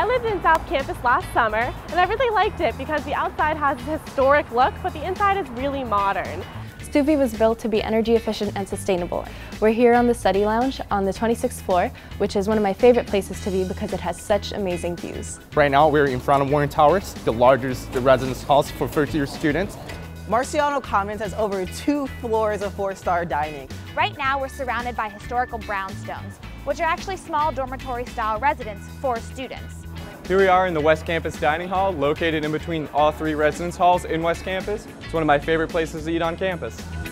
I lived in South Campus last summer, and I really liked it because the outside has a historic look, but the inside is really modern. Stuvie was built to be energy efficient and sustainable. We're here on the study lounge on the 26th floor, which is one of my favorite places to be because it has such amazing views. Right now we're in front of Warren Towers, the largest residence halls for first-year students. Marciano Commons has over 2 floors of 4-star dining. Right now we're surrounded by historical brownstones, which are actually small dormitory-style residences for students. Here we are in the West Campus Dining Hall, located in between all 3 residence halls in West Campus. It's one of my favorite places to eat on campus.